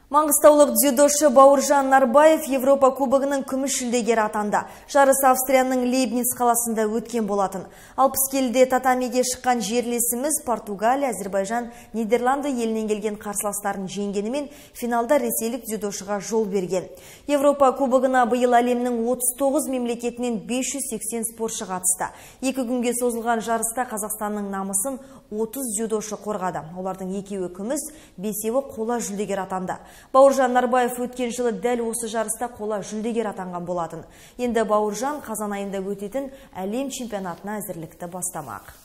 Маңғыстаулық дзюдошы Бауыржан Нарбаев Европа кубогының күміс жүлдегері атанды. Жарыс Австрияның Лейбниц қаласында өткен болатын. 60 келіде татамиге шыққан жерлесіміз Португалия, Әзербайжан, Нидерланды елінен келген қарсыластарын жеңгенімен финалда ресейлік дзюдошыға жол берген. Европа кубогына биыл әлемнің 39 мемлекетінен 580 спортшы қатысты. 2 күнге созылған жарыста Қазақстанның намысын 30 дзюдошы қорғады. Олардың 2-і күміс, 5-і қола жүлдегер атанды. Бауыржан Нарбаев өткен жылы дәл осы жарыста қола жүлдегер атанған болатын. Енді Бауыржан қазан айында өтетін әлем чемпионатына әзірлікті бастамақ.